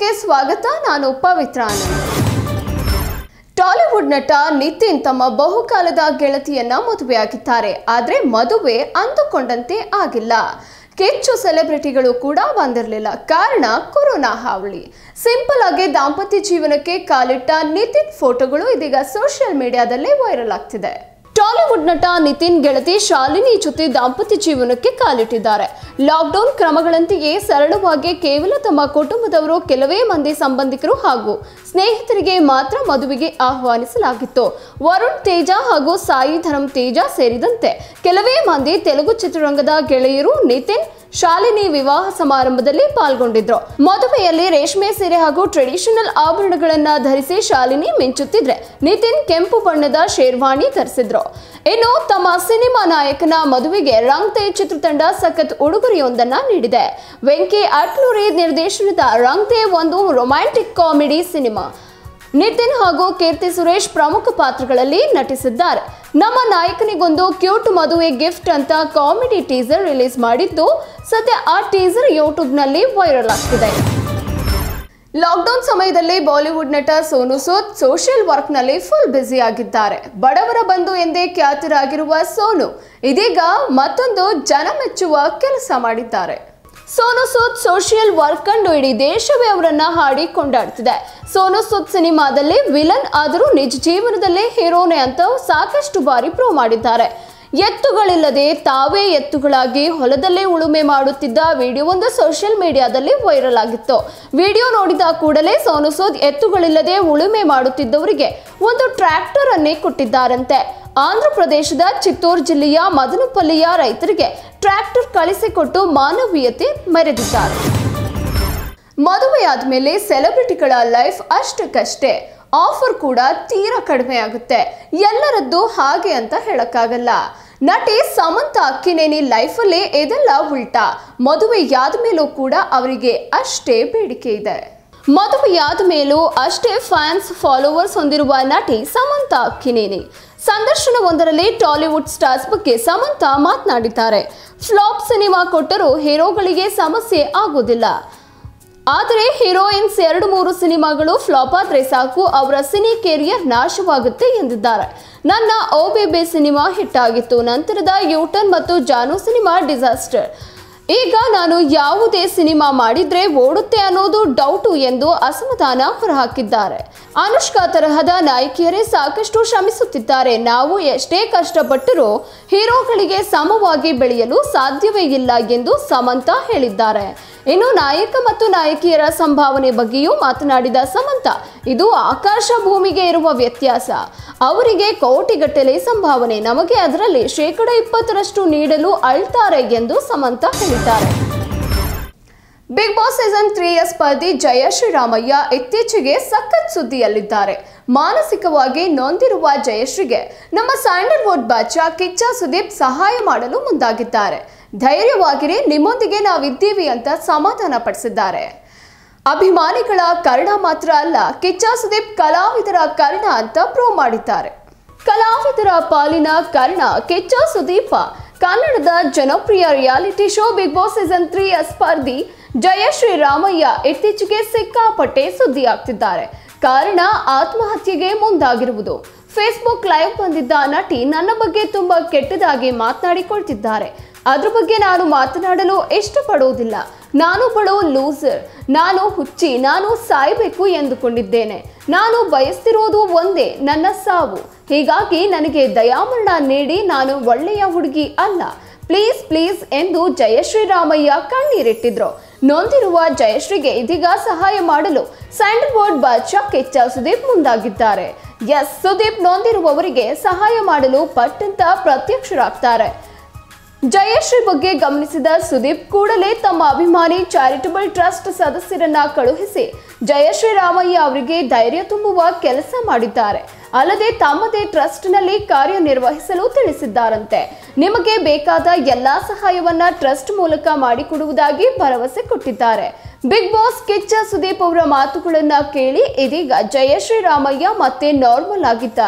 ನ್ಯೂಸ್ಗೆ ಸ್ವಾಗತ. ನಾನು ಪವಿತ್ರ ಆನಂದ್. ಟಾಲಿವುಡ್ ನಟ ನಿತಿನ್ ತಮ್ಮ ಬಹುಕಾಲದ ಗೆಳತಿಯನ್ನ ಮದುವೆಯಾಗಿದ್ದಾರೆ. ಆದರೆ ಮದುವೆ ಅಂದುಕೊಂಡಂತೆ ಆಗಿಲ್ಲ. ಹೆಚ್ಚು ಸೆಲೆಬ್ರಿಟಿಗಳು ಕೂಡ ಬಂದಿರಲಿಲ್ಲ. ಕಾರಣ ಕೊರೋನಾ ಹಾವಳಿ. ಸಿಂಪಲ್ ಆಗಿ ದಾಂಪತ್ಯ ಜೀವನಕ್ಕೆ ಕಾಲಿಟ್ಟ ನಿತಿನ್ ಫೋಟೋಗಳು ಇದೀಗ ಸೋಷಿಯಲ್ ಮೀಡಿಯಾದಲ್ಲಿ ವೈರಲ್ ಆಗ್ತಿದೆ. ಟಾಲಿವುಡ್ ನಟ ನಿತಿನ್ ಗೆಳತಿ ಶಾಲಿನಿ ಜೊತೆ ದಾಂಪತ್ಯ ಜೀವನಕ್ಕೆ ಕಾಲಿಟ್ಟಿದ್ದಾರೆ. ಲಾಕ್ಡೌನ್ ಕ್ರಮಗಳಂತೆಯೇ ಸರಳವಾಗಿ ಕೇವಲ ತಮ್ಮ ಕುಟುಂಬದವರು, ಕೆಲವೇ ಮಂದಿ ಸಂಬಂಧಿಕರು ಹಾಗೂ ಸ್ನೇಹಿತರಿಗೆ ಮಾತ್ರ ಮದುವೆಗೆ ಆಹ್ವಾನಿಸಲಾಗಿತ್ತು. ವರುಣ್ ತೇಜ ಹಾಗೂ ಸಾಯಿ ಧರಮ್ ತೇಜ ಸೇರಿದಂತೆ ಕೆಲವೇ ಮಂದಿ ತೆಲುಗು ಚಿತ್ರರಂಗದ ಗೆಳೆಯರು ನಿತಿನ್ ಶಾಲಿನಿ ವಿವಾಹ ಸಮಾರಂಭದಲ್ಲಿ ಪಾಲ್ಗೊಂಡಿದ್ರು. ಮದುವೆಯಲ್ಲಿ ರೇಷ್ಮೆ ಸೀರೆ ಹಾಗೂ ಟ್ರೆಡಿಷನಲ್ ಆಭರಣಗಳನ್ನ ಧರಿಸಿ ಶಾಲಿನಿ ಮಿಂಚುತ್ತಿದ್ರೆ, ನಿತಿನ್ ಕೆಂಪು ಬಣ್ಣದ ಶೇರ್ವಾಣಿ ಧರಿಸಿದ್ರು. ಇನ್ನು ತಮ್ಮ ಸಿನಿಮಾ ನಾಯಕನ ಮದುವೆಗೆ ರಂಗ್ ತೆ ಚಿತ್ರತಂಡ ಸಖತ್ ಉಡುಗೊರೆಯೊಂದನ್ನ ನೀಡಿದೆ. ವೆಂಕಿ ಅಟ್ಲೂರಿ ನಿರ್ದೇಶನದ ರಂಗ್ ತೆ ಒಂದು ರೊಮ್ಯಾಂಟಿಕ್ ಕಾಮಿಡಿ ಸಿನಿಮಾ. ನಿತಿನ್ ಹಾಗೂ ಕೀರ್ತಿ ಸುರೇಶ್ ಪ್ರಮುಖ ಪಾತ್ರಗಳಲ್ಲಿ ನಟಿಸಿದ್ದಾರೆ. ನಮ್ಮ ನಾಯಕನಿಗೊಂದು ಕ್ಯೂಟ್ ಮದುವೆ ಗಿಫ್ಟ್ ಅಂತ ಕಾಮಿಡಿ ಟೀಸರ್ ರಿಲೀಸ್ ಮಾಡಿದ್ದು, ಸದ್ಯ ಆ ಟೀಸರ್ ಯೂಟ್ಯೂಬ್ನಲ್ಲಿ ವೈರಲ್ ಆಗ್ತಿದೆ. ಲಾಕ್ಡೌನ್ ಸಮಯದಲ್ಲಿ ಬಾಲಿವುಡ್ ನಟ ಸೋನು ಸೂದ್ ಸೋಷಿಯಲ್ ವರ್ಕ್ನಲ್ಲಿ ಫುಲ್ ಬ್ಯುಸಿ ಆಗಿದ್ದಾರೆ. ಬಡವರ ಬಂಧು ಎಂದೇ ಖ್ಯಾತರಾಗಿರುವ ಸೋನು ಇದೀಗ ಮತ್ತೊಂದು ಜನ ಮೆಚ್ಚುವ ಕೆಲಸ ಮಾಡಿದ್ದಾರೆ. ಸೋನು ಸೂದ್ ಸೋಷಿಯಲ್ ವರ್ಕ್ ಕಂಡು ಇಡೀ ದೇಶವೇ ಅವರನ್ನ ಹಾಡಿ ಕೊಂಡಾಡ್ತಿದೆ. ಸೋನು ಸೂದ್ ಸಿನಿಮಾದಲ್ಲಿ ವಿಲನ್ ಆದರೂ ನಿಜ ಜೀವನದಲ್ಲೇ ಹೀರೋನೆ ಅಂತ ಸಾಕಷ್ಟು ಬಾರಿ ಪ್ರೂವ್ ಮಾಡಿದ್ದಾರೆ. ಎತ್ತುಗಳಿಲ್ಲದೆ ತಾವೇ ಎತ್ತುಗಳಾಗಿ ಹೊಲದಲ್ಲೇ ಉಳುಮೆ ಮಾಡುತ್ತಿದ್ದ ವಿಡಿಯೋ ಒಂದು ಸೋಷಿಯಲ್ ಮೀಡಿಯಾದಲ್ಲಿ ವೈರಲ್ ಆಗಿತ್ತು. ವಿಡಿಯೋ ನೋಡಿದ ಕೂಡಲೇ ಸೋನು ಸೂದ್ ಎತ್ತುಗಳಿಲ್ಲದೆ ಉಳುಮೆ ಮಾಡುತ್ತಿದ್ದವರಿಗೆ ಒಂದು ಟ್ರ್ಯಾಕ್ಟರ್ ಅನ್ನೇ ಕೊಟ್ಟಿದ್ದಾರಂತೆ. ಆಂಧ್ರ ಪ್ರದೇಶದ ಚಿತ್ತೂರು ಜಿಲ್ಲೆಯ ಮದನಪಲ್ಲಿಯ ರೈತರಿಗೆ ಟ್ರ್ಯಾಕ್ಟರ್ ಕಳಿಸಿಕೊಟ್ಟು ಮಾನವೀಯತೆ ಮೆರೆದಿದ್ದಾರೆ. ಮದುವೆಯಾದ ಮೇಲೆ ಸೆಲೆಬ್ರಿಟಿಗಳ ಲೈಫ್ ಅಷ್ಟಕ್ಕಷ್ಟೇ. ಆಫರ್ ಕೂಡ ತೀರಾ ಕಡಿಮೆ ಆಗುತ್ತೆ. ಎಲ್ಲರದ್ದು ಹಾಗೆ ಅಂತ ಹೇಳಕ್ಕಾಗಲ್ಲ. ನಟಿ ಸಮಂತಾ ಅಕ್ಕಿನೇನಿ ಲೈಫಲ್ಲಿ ಇದೆಲ್ಲ ಉಲ್ಟಾ. ಮದುವೆಯಾದ ಮೇಲೂ ಕೂಡ ಅವರಿಗೆ ಅಷ್ಟೇ ಬೇಡಿಕೆ ಇದೆ. ಮದುವೆಯಾದ ಮೇಲೂ ಅಷ್ಟೇ ಫ್ಯಾನ್ಸ್ ಫಾಲೋವರ್ಸ್ ಹೊಂದಿರುವ ನಟಿ ಸಮಂತಾ ಅಕ್ಕಿನೇನಿ. ಸಂದರ್ಶನವೊಂದರಲ್ಲಿ ಟಾಲಿವುಡ್ ಸ್ಟಾರ್ಸ್ ಬಗ್ಗೆ ಸಮಂತಾ ಮಾತನಾಡಿದ್ದಾರೆ. ಫ್ಲಾಪ್ ಸಿನಿಮಾ ಕೊಟ್ಟರೂ ಹೀರೋಗಳಿಗೆ ಸಮಸ್ಯೆ ಆಗೋದಿಲ್ಲ. ಆದರೆ ಹೀರೋಯಿನ್ಸ್ 2-3 ಸಿನಿಮಾಗಳು ಫ್ಲಾಪ್ ಆದ್ರೆ ಸಾಕು, ಅವರ ಸಿನಿ ಕೆರಿಯರ್ ನಾಶವಾಗುತ್ತೆ ಎಂದಿದ್ದಾರೆ. ನನ್ನ ಓ ಬೇಬಿ ಸಿನಿಮಾ ಹಿಟ್ ಆಗಿತ್ತು. ನಂತರದ ಯೂಟರ್ನ್ ಮತ್ತು ಜಾನು ಸಿನಿಮಾ ಡಿಸಾಸ್ಟರ್. ಈಗ ನಾನು ಯಾವುದೇ ಸಿನಿಮಾ ಮಾಡಿದ್ರೆ ಓಡುತ್ತೆ ಅನ್ನೋದು ಡೌಟು ಎಂದು ಅಸಮಾಧಾನ ಹೊರಹಾಕಿದ್ದಾರೆ. ಅನುಷ್ಕಾ ತರಹದ ನಾಯಕಿಯರೇ ಸಾಕಷ್ಟು ಶ್ರಮಿಸುತ್ತಿದ್ದಾರೆ. ನಾವು ಎಷ್ಟೇ ಕಷ್ಟಪಟ್ಟರೂ ಹೀರೋಗಳಿಗೆ ಸಮವಾಗಿ ಬೆಳೆಯಲು ಸಾಧ್ಯವೇ ಇಲ್ಲ ಎಂದು ಸಮಂತಾ ಹೇಳಿದ್ದಾರೆ. ಇನ್ನು ನಾಯಕ ಮತ್ತು ನಾಯಕಿಯರ ಸಂಭಾವನೆ ಬಗ್ಗೆಯೂ ಮಾತನಾಡಿದ ಸಮಂತಾ, ಇದು ಆಕಾಶ ಭೂಮಿಗೆ ಇರುವ ವ್ಯತ್ಯಾಸ. ಅವರಿಗೆ ಕೋಟಿಗಟ್ಟಲೆ ಸಂಭಾವನೆ, ನಮಗೆ ಅದರಲ್ಲಿ 20% ನೀಡಲು ಅಳ್ತಾರೆ ಎಂದು ಸಮಂತಾ ಹೇಳಿದ್ದಾರೆ. ಬಿಗ್ ಬಾಸ್ ಸೀಸನ್ 3ಯ ಸ್ಪರ್ಧಿ ಜಯಶ್ರೀ ರಾಮಯ್ಯ ಇತ್ತೀಚೆಗೆ ಸಖತ್ ಸುದ್ದಿಯಲ್ಲಿದ್ದಾರೆ. ಮಾನಸಿಕವಾಗಿ ನೊಂದಿರುವ ಜಯಶ್ರೀಗೆ ನಮ್ಮ ಸ್ಯಾಂಡಲ್ವುಡ್ ಬಾಚ ಕಿಚ್ಚ ಸುದೀಪ್ ಸಹಾಯ ಮಾಡಲು ಮುಂದಾಗಿದ್ದಾರೆ. ಧೈರ್ಯವಾಗಿರಿ, ನಿಮ್ಮೊಂದಿಗೆ ನಾವಿದ್ದೀವಿ ಅಂತ ಸಮಾಧಾನ ಪಡಿಸಿದ್ದಾರೆ. ಅಭಿಮಾನಿಗಳ ಕರ್ಣ ಮಾತ್ರ ಅಲ್ಲ, ಕಿಚ್ಚ ಸುದೀಪ್ ಕಲಾವಿದರ ಕರ್ಣ ಅಂತ ಪ್ರೂವ್ ಮಾಡಿದ್ದಾರೆ. ಕಲಾವಿದರ ಪಾಲಿನ ಕರ್ಣ ಕಿಚ್ಚ ಸುದೀಪ. ಕನ್ನಡದ ಜನಪ್ರಿಯ reality show Bigg Boss season 3ಯ ಸ್ಪರ್ಧಿ ಜಯಶ್ರೀ ರಾಮಯ್ಯ ಇತ್ತೀಚೆಗೆ ಸಿಕ್ಕಾಪಟ್ಟೆ ಸುದ್ದಿ ಆಗ್ತಿದ್ದಾರೆ. ಕಾರಣ ಆತ್ಮಹತ್ಯೆಗೆ ಮುಂದಾಗಿರುವುದು. ಫೇಸ್ಬುಕ್ ಲೈವ್ ಬಂದಿದ್ದ ನಟಿ ನನ್ನ ಬಗ್ಗೆ ತುಂಬಾ ಕೆಟ್ಟದಾಗಿ ಮಾತನಾಡಿಕೊಳ್ತಿದ್ದಾರೆ. ಅದ್ರ ಬಗ್ಗೆ ನಾನು ಮಾತನಾಡಲು ಇಷ್ಟಪಡುವುದಿಲ್ಲ. ನಾನು ಬಡೋ ಲೂಸರ್, ನಾನು ಹುಚ್ಚಿ, ನಾನು ಸಾಯಬೇಕು ಎಂದುಕೊಂಡಿದ್ದೇನೆ. ನಾನು ಬಯಸ್ತಿರೋದು ಒಂದೇ, ನನ್ನ ಸಾವು. ಹೀಗಾಗಿ ನನಗೆ ದಯಾಮರಣ ನೀಡಿ, ನಾನು ಒಳ್ಳೆಯ ಹುಡುಗಿ ಅಲ್ಲ, ಪ್ಲೀಸ್ ಪ್ಲೀಸ್ ಎಂದು ಜಯಶ್ರೀ ರಾಮಯ್ಯ ಕಣ್ಣೀರಿಟ್ಟಿದ್ರು. ನೊಂದಿರುವ ಜಯಶ್ರೀಗೆ ಇದೀಗ ಸಹಾಯ ಮಾಡಲು ಸ್ಯಾಂಡಲ್ವುಡ್ ಬಾದ್ಶಾ ಕಿಚ್ಚ ಸುದೀಪ್ ಮುಂದಾಗಿದ್ದಾರೆ. ಎಸ್, ಸುದೀಪ್ ನೊಂದಿರುವವರಿಗೆ ಸಹಾಯ ಮಾಡಲು ಪಟ್ಟಂತ ಪ್ರತ್ಯಕ್ಷರಾಗ್ತಾರೆ. ಜಯಶ್ರೀ ಬಗ್ಗೆ ಗಮನಿಸಿದ ಸುದೀಪ್ ಕೂಡಲೇ ತಮ್ಮ ಅಭಿಮಾನಿ ಚಾರಿಟಬಲ್ ಟ್ರಸ್ಟ್ ಸದಸ್ಯರನ್ನ ಕಳುಹಿಸಿ ಜಯಶ್ರೀ ರಾಮಯ್ಯ ಅವರಿಗೆ ಧೈರ್ಯ ತುಂಬುವ ಕೆಲಸ ಮಾಡಿದ್ದಾರೆ. ಅಲ್ಲದೆ ತಮ್ಮದೇ ಟ್ರಸ್ಟ್ನಲ್ಲಿ ಕಾರ್ಯನಿರ್ವಹಿಸಲು ತಿಳಿಸಿದ್ದಾರಂತೆ. ನಿಮಗೆ ಬೇಕಾದ ಎಲ್ಲಾ ಸಹಾಯವನ್ನ ಟ್ರಸ್ಟ್ ಮೂಲಕ ಮಾಡಿಕೊಡುವುದಾಗಿ ಭರವಸೆ ಕೊಟ್ಟಿದ್ದಾರೆ. ಬಿಗ್ ಬಾಸ್ ಕಿಚ್ಚ ಸುದೀಪ್ ಅವರ ಮಾತುಗಳನ್ನ ಕೇಳಿ ಇದೀಗ ಜಯಶ್ರೀ ರಾಮಯ್ಯ ಮತ್ತೆ ನಾರ್ಮಲ್ ಆಗಿದ್ದಾರೆ.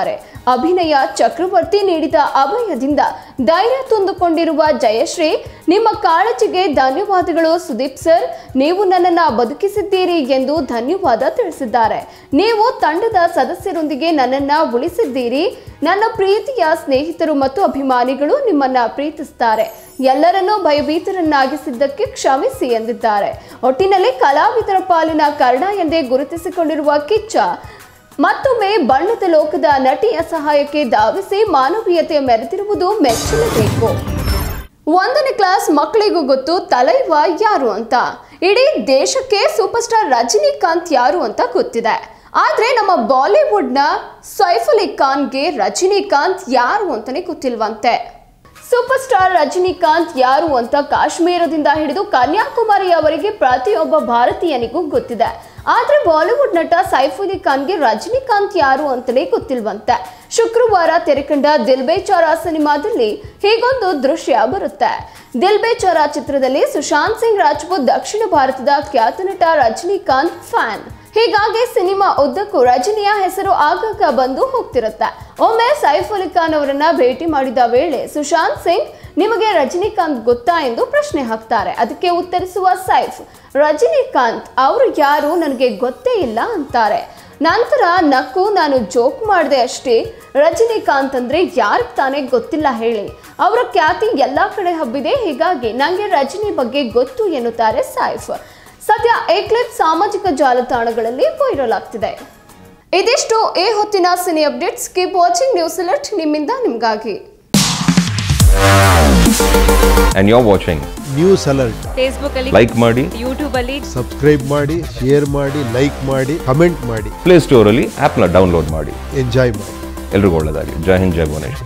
ಅಭಿನಯ ಚಕ್ರವರ್ತಿ ನೀಡಿದ ಅಭಯದಿಂದ ಧೈರ್ಯ ತಂದುಕೊಂಡಿರುವ ಜಯಶ್ರೀ, ನಿಮ್ಮ ಕಾಳಜಿಗೆ ಧನ್ಯವಾದಗಳು ಸುದೀಪ್ ಸರ್, ನೀವು ನನ್ನನ್ನು ಬದುಕಿಸಿದ್ದೀರಿ ಎಂದು ಧನ್ಯವಾದ ತಿಳಿಸಿದ್ದಾರೆ. ನೀವು ತಂಡದ ಸದಸ್ಯರೊಂದಿಗೆ ನನ್ನನ್ನು ಉಳಿಸಿದ್ದೀರಿ. ನನ್ನ ಪ್ರೀತಿಯ ಸ್ನೇಹಿತರು ಮತ್ತು ಅಭಿಮಾನಿಗಳು ನಿಮ್ಮನ್ನ ಪ್ರೀತಿಸುತ್ತಾರೆ. ಎಲ್ಲರನ್ನೂ ಭಯಭೀತರನ್ನಾಗಿಸಿದ್ದಕ್ಕೆ ಕ್ಷಮಿಸಿ ಎಂದಿದ್ದಾರೆ. ಒಟ್ಟಿನಲ್ಲಿ ಕಲಾವಿದರ ಪಾಲಿನ ಕರ್ಣ ಎಂದೇ ಗುರುತಿಸಿಕೊಂಡಿರುವ ಕಿಚ್ಚ ಮತ್ತೊಮ್ಮೆ ಬಣ್ಣದ ಲೋಕದ ನಟಿಯ ಸಹಾಯಕ್ಕೆ ಧಾವಿಸಿ ಮಾನವೀಯತೆ ಮೆರೆದಿರುವುದು ಮೆಚ್ಚಲೇಬೇಕು. 1ನೇ ಕ್ಲಾಸ್ ಮಕ್ಕಳಿಗೂ ಗೊತ್ತು ತಲೈವ ಯಾರು ಅಂತ. ಇಡೀ ದೇಶಕ್ಕೆ ಸೂಪರ್ ಸ್ಟಾರ್ ರಜನಿಕಾಂತ್ ಯಾರು ಅಂತ ಗೊತ್ತಿದೆ. ಆದ್ರೆ ನಮ್ಮ ಬಾಲಿವುಡ್ನ ಸೈಫ್ ಅಲಿ ಖಾನ್ಗೆ ರಜನಿಕಾಂತ್ ಯಾರು ಅಂತಾನೆ ಗೊತ್ತಿಲ್ವಂತೆ. ಸೂಪರ್ ಸ್ಟಾರ್ ರಜನಿಕಾಂತ್ ಯಾರು ಅಂತ ಕಾಶ್ಮೀರದಿಂದ ಹಿಡಿದು ಕನ್ಯಾಕುಮಾರಿಯವರೆಗೆ ಪ್ರತಿಯೊಬ್ಬ ಭಾರತೀಯನಿಗೂ ಗೊತ್ತಿದೆ. ಆದ್ರೆ ಬಾಲಿವುಡ್ ನಟ ಸೈಫ್ ಅಲಿ ಖಾನ್ಗೆ ರಜನಿಕಾಂತ್ ಯಾರು ಅಂತಲೇ ಗೊತ್ತಿಲ್ವಂತೆ. ಶುಕ್ರವಾರ ತೆರೆಕಂಡ ದಿಲ್ ಬೇಚಾರಾ ಸಿನಿಮಾದಲ್ಲಿ ಹೀಗೊಂದು ದೃಶ್ಯ ಬರುತ್ತೆ. ದಿಲ್ ಬೇಚಾರಾ ಚಿತ್ರದಲ್ಲಿ ಸುಶಾಂತ್ ಸಿಂಗ್ ರಾಜ್ಪೂತ್ ದಕ್ಷಿಣ ಭಾರತದ ಖ್ಯಾತ ನಟ ರಜನಿಕಾಂತ್ ಫ್ಯಾನ್. ಹೀಗಾಗಿ ಸಿನಿಮಾ ಉದ್ದಕ್ಕೂ ರಜನಿಯ ಹೆಸರು ಆಗಾಗ ಬಂದು ಹೋಗ್ತಿರುತ್ತೆ. ಒಮ್ಮೆ ಸೈಫ್ ಅಲಿ ಖಾನ್ ಅವರನ್ನ ಭೇಟಿ ಮಾಡಿದ ವೇಳೆ ಸುಶಾಂತ್ ಸಿಂಗ್, ನಿಮಗೆ ರಜನಿಕಾಂತ್ ಗೊತ್ತಾ ಎಂದು ಪ್ರಶ್ನೆ ಹಾಕ್ತಾರೆ. ಅದಕ್ಕೆ ಉತ್ತರಿಸುವ ಸೈಫ್, ರಜನಿಕಾಂತ್ ಅವರು ಯಾರು ನನಗೆ ಗೊತ್ತೇ ಇಲ್ಲ ಅಂತಾರೆ. ನಂತರ ನಕ್ಕು, ನಾನು ಜೋಕ್ ಮಾಡಿದೆ ಅಷ್ಟೇ, ರಜನಿಕಾಂತ್ ಅಂದ್ರೆ ಯಾರಿಗೆ ತಾನೇ ಗೊತ್ತಿಲ್ಲ ಹೇಳಿ, ಅವರ ಖ್ಯಾತಿ ಎಲ್ಲಾ ಕಡೆ ಹಬ್ಬಿದೆ, ಹೀಗಾಗಿ ನಂಗೆ ರಜನಿ ಬಗ್ಗೆ ಗೊತ್ತು ಎನ್ನುತ್ತಾರೆ ಸೈಫ್. ಸದ್ಯ ಈ ಕ್ಲಿಪ್ ಸಾಮಾಜಿಕ ಜಾಲತಾಣಗಳಲ್ಲಿ ವೈರಲ್ ಆಗ್ತಿದೆ. ಇದಿಷ್ಟು ಈ ಹೊತ್ತಿನ cine updates. Keep watching news alert, ನಿಮ್ಮಿಂದ ನಿಮ್ಗಾಗಿ. And you're watching News Alert. Facebook ಅಲ್ಲಿ like ಮಾಡಿ, YouTube ಅಲ್ಲಿ Subscribe ಮಾಡಿ, share ಮಾಡಿ, like ಮಾಡಿ, comment ಮಾಡಿ. ಪ್ಲೇ ಸ್ಟೋರ್ ಅಲ್ಲಿ ಆಪ್ ನ ಡೌನ್ಲೋಡ್ ಮಾಡಿ. Enjoy ಮಾಡಿ. ಎಲ್ರಿಗೂ ಒಳ್ಳೆಯದಾಗಲಿ. ಜೈ ಹಿಂದ್, ಜೈ ಭುವನೇಶ್ವರಿ.